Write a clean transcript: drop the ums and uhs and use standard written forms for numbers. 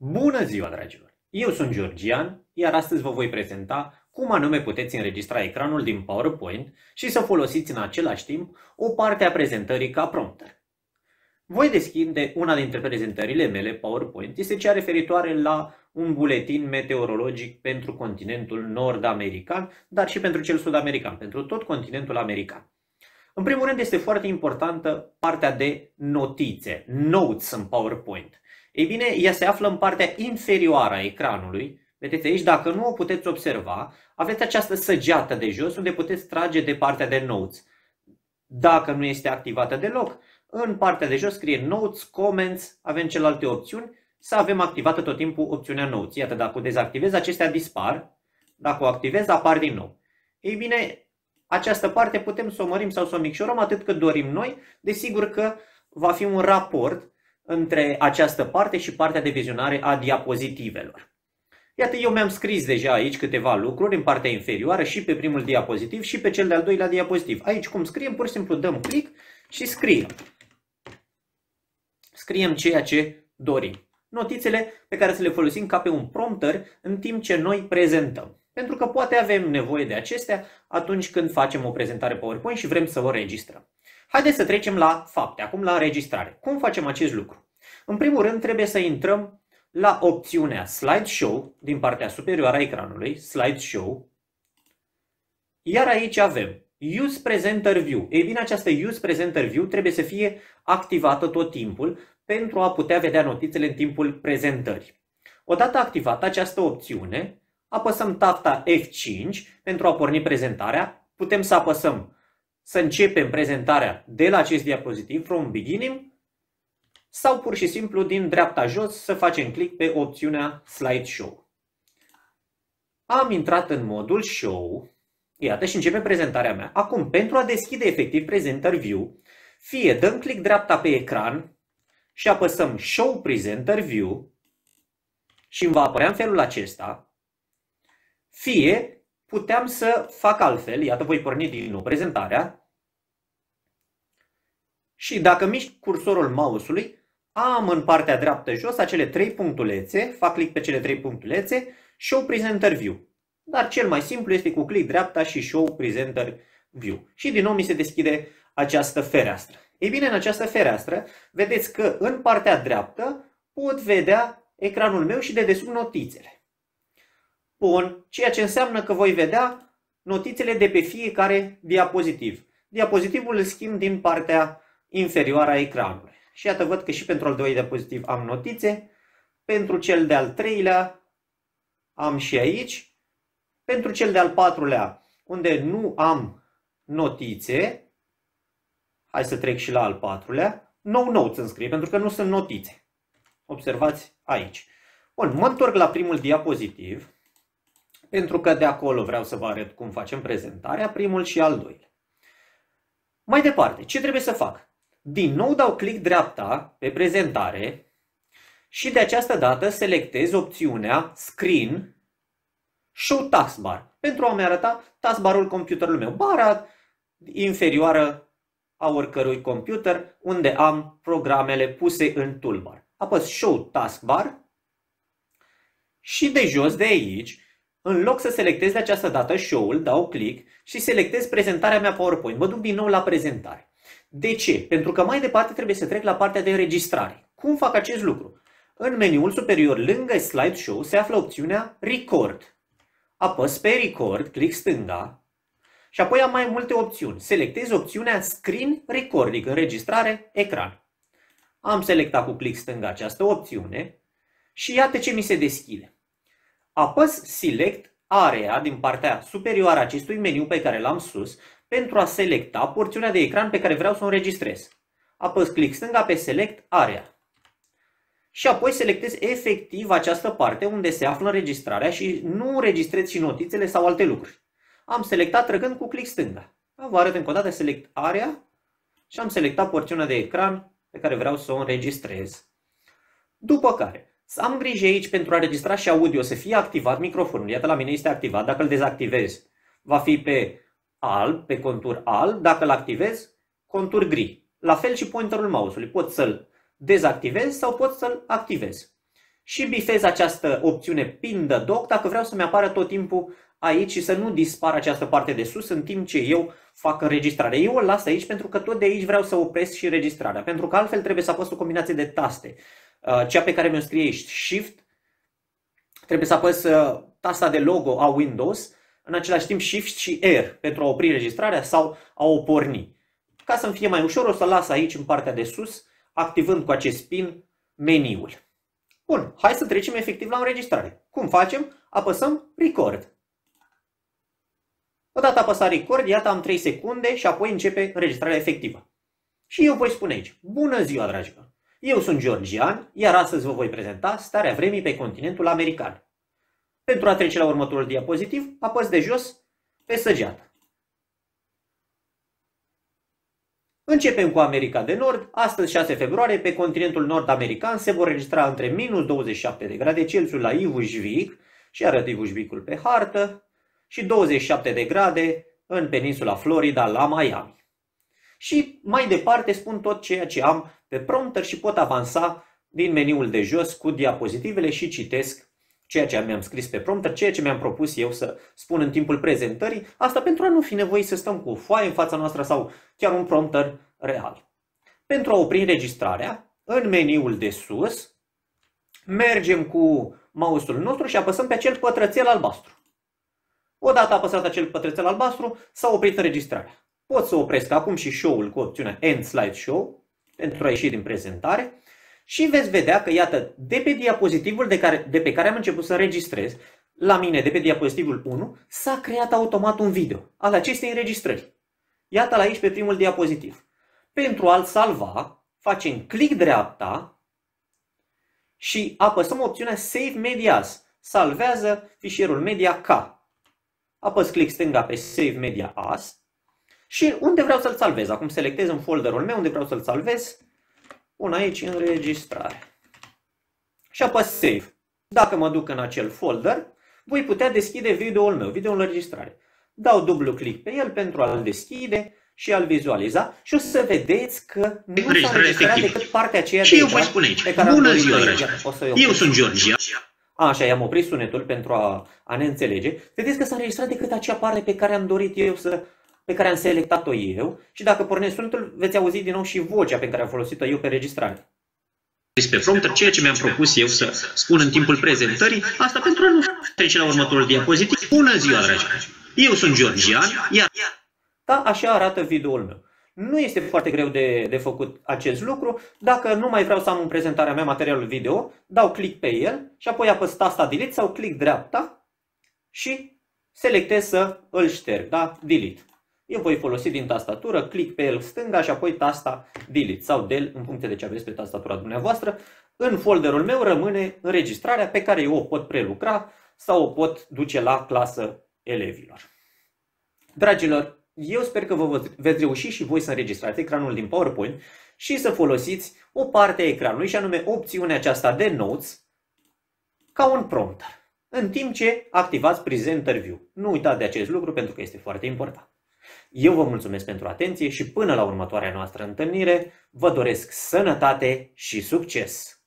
Bună ziua, dragilor! Eu sunt Georgian, iar astăzi vă voi prezenta cum anume puteți înregistra ecranul din PowerPoint și să folosiți în același timp o parte a prezentării ca prompter. Voi deschide una dintre prezentările mele PowerPoint, este cea referitoare la un buletin meteorologic pentru continentul nord-american, dar și pentru cel sud-american, pentru tot continentul american. În primul rând este foarte importantă partea de notițe, notes în PowerPoint. Ei bine, ea se află în partea inferioară a ecranului. Vedeți aici, dacă nu o puteți observa, aveți această săgeată de jos unde puteți trage de partea de notes. Dacă nu este activată deloc, în partea de jos scrie notes, comments, avem celelalte opțiuni, să avem activată tot timpul opțiunea notes. Iată, dacă o dezactivez, acestea dispar. Dacă o activez, apar din nou. Ei bine, această parte putem să o mărim sau să o micșorăm atât cât dorim noi. Desigur că va fi un raport între această parte și partea de vizionare a diapozitivelor. Iată, eu mi-am scris deja aici câteva lucruri în partea inferioară și pe primul diapozitiv și pe cel de-al doilea diapozitiv. Aici cum scriem, pur și simplu dăm click și scriem. Scriem ceea ce dorim. Notițele pe care să le folosim ca pe un prompter în timp ce noi prezentăm. Pentru că poate avem nevoie de acestea atunci când facem o prezentare PowerPoint și vrem să o registrăm. Haideți să trecem la fapte, acum la înregistrare. Cum facem acest lucru? În primul rând trebuie să intrăm la opțiunea Slideshow din partea superioară a ecranului, Slideshow. Iar aici avem Use Presenter View. Ei bine, această Use Presenter View trebuie să fie activată tot timpul pentru a putea vedea notițele în timpul prezentării. Odată activată această opțiune, apăsăm tafta F5 pentru a porni prezentarea. Putem să apăsăm să începem prezentarea de la acest diapozitiv, from beginning, sau pur și simplu din dreapta jos să facem click pe opțiunea Slideshow. Am intrat în modul Show, iată, și începem prezentarea mea. Acum, pentru a deschide efectiv Presenter View, fie dăm click dreapta pe ecran și apăsăm Show Presenter View și îmi va apărea în felul acesta, fie puteam să fac altfel, iată, voi porni din nou prezentarea și dacă mișc cursorul mouse-ului, am în partea dreaptă jos acele trei punctulețe, fac click pe cele trei punctulețe, Show Presenter View. Dar cel mai simplu este cu click dreapta și Show Presenter View. Și din nou mi se deschide această fereastră. Ei bine, în această fereastră, vedeți că în partea dreaptă pot vedea ecranul meu și de desubt notițele. Bun, ceea ce înseamnă că voi vedea notițele de pe fiecare diapozitiv. Diapozitivul îl schimb din partea inferioară a ecranului. Și iată, văd că și pentru al doilea diapozitiv am notițe, pentru cel de-al treilea am și aici, pentru cel de-al patrulea, unde nu am notițe, hai să trec și la al patrulea, no notes îmi scrie, pentru că nu sunt notițe. Observați aici. Bun, mă întorc la primul diapozitiv, pentru că de acolo vreau să vă arăt cum facem prezentarea, primul și al doilea. Mai departe, ce trebuie să fac? Din nou dau click dreapta pe prezentare și de această dată selectez opțiunea Screen Show Taskbar pentru a-mi arăta taskbarul computerului meu, bara inferioară a oricărui computer unde am programele puse în toolbar. Apăs Show Taskbar și de jos de aici, în loc să selectez de această dată Show-ul, dau click și selectez prezentarea mea PowerPoint. Mă duc din nou la prezentare. De ce? Pentru că mai departe trebuie să trec la partea de înregistrare. Cum fac acest lucru? În meniul superior, lângă Slideshow, se află opțiunea Record. Apăs pe Record, click stânga și apoi am mai multe opțiuni. Selectez opțiunea Screen Recording, înregistrare, ecran. Am selectat cu click stânga această opțiune și iată ce mi se deschide. Apăs Select Area din partea superioară a acestui meniu pe care l-am sus pentru a selecta porțiunea de ecran pe care vreau să o înregistrez. Apăs click stânga pe Select Area. Și apoi selectez efectiv această parte unde se află înregistrarea și nu înregistrez și notițele sau alte lucruri. Am selectat trăgând cu click stânga. Vă arăt încă o dată Select Area și am selectat porțiunea de ecran pe care vreau să o înregistrez. După care să am grijă aici pentru a înregistra și audio să fie activat microfonul. Iată, la mine este activat. Dacă îl dezactivez, va fi pe alb, pe contur alb. Dacă îl activez, contur gri. La fel și pointerul mouse-ului. Pot să-l dezactivez sau pot să-l activez. și bifez această opțiune Pin the Doc dacă vreau să-mi apară tot timpul aici și să nu dispară această parte de sus în timp ce eu fac înregistrarea. Eu o las aici pentru că tot de aici vreau să opresc și înregistrarea, pentru că altfel trebuie să apăs o combinație de taste. Cea pe care mi-o scrie aici, Shift, trebuie să apăs tasta de logo a Windows, în același timp Shift și R pentru a opri înregistrarea sau a o porni. Ca să-mi fie mai ușor, o să las aici în partea de sus, activând cu acest pin meniul. Bun, hai să trecem efectiv la înregistrare. Cum facem? Apăsăm Record. Odată apăsat Record, iată am 3 secunde și apoi începe înregistrarea efectivă. Și eu voi spune aici, bună ziua dragilor! Eu sunt Georgian, iar astăzi vă voi prezenta starea vremii pe continentul american. Pentru a trece la următorul diapozitiv, apăs de jos pe săgeată. Începem cu America de Nord. Astăzi, 6 februarie, pe continentul nord-american se vor registra între minus 27 de grade Celsius la Ivujvic, și arăt Ivujvicul pe hartă, și 27 de grade în peninsula Florida la Miami. Și mai departe spun tot ceea ce am pe prompter și pot avansa din meniul de jos cu diapozitivele și citesc ceea ce mi-am scris pe prompter, ceea ce mi-am propus eu să spun în timpul prezentării, asta pentru a nu fi nevoie să stăm cu o foaie în fața noastră sau chiar un prompter real. Pentru a opri înregistrarea, în meniul de sus, mergem cu mouse-ul nostru și apăsăm pe acel pătrățel albastru. Odată apăsat acel pătrățel albastru, s-a oprit înregistrarea. Pot să opresc acum și show-ul cu opțiunea End Slideshow pentru a ieși din prezentare. Și veți vedea că, iată, de pe diapozitivul de pe care am început să înregistrez, la mine, de pe diapozitivul 1, s-a creat automat un video al acestei înregistrări. Iată-l aici pe primul diapozitiv. Pentru a-l salva, facem click dreapta și apăsăm opțiunea Save Media As. Salvează fișierul media ca. Apăs click stânga pe Save Media As și unde vreau să-l salvez. Acum selectez în folderul meu unde vreau să-l salvez. Pun aici înregistrare. Și apăs Save. Dacă mă duc în acel folder, voi putea deschide videoul meu, videoul înregistrare. Dau dublu click pe el pentru a-l deschide și a-l vizualiza și o să vedeți că nu s-a înregistrat decât partea aceea de ecran pe care bună ziua, eu sunt Georgia. Așa, i-am oprit sunetul pentru a ne înțelege. Vedeți că s-a înregistrat decât acea parte pe care am dorit eu pe care am selectat-o eu și dacă pornesc sunetul veți auzi din nou și vocea pe care am folosit-o eu pe registrare. Pe prompter ceea ce mi-am propus eu să spun în timpul prezentării, asta pentru a nu trece la următorul diapozitiv. Bună ziua, dragi! Eu sunt Georgian, iar... Da, așa arată videoul meu. Nu este foarte greu de făcut acest lucru. Dacă nu mai vreau să am în prezentarea mea materialul video, dau click pe el și apoi apăs tasta Delete sau click dreapta și selectez să îl șterg, da? Delete. Eu voi folosi din tastatură, click pe el stânga și apoi tasta Delete sau Del în funcție de ce aveți pe tastatura dumneavoastră. În folderul meu rămâne înregistrarea pe care eu o pot prelucra sau o pot duce la clasă elevilor. Dragilor, eu sper că vă veți reuși și voi să înregistrați ecranul din PowerPoint și să folosiți o parte a ecranului, și anume opțiunea aceasta de Notes, ca un prompter, în timp ce activați Presenter View. Nu uitați de acest lucru pentru că este foarte important. Eu vă mulțumesc pentru atenție și până la următoarea noastră întâlnire, vă doresc sănătate și succes!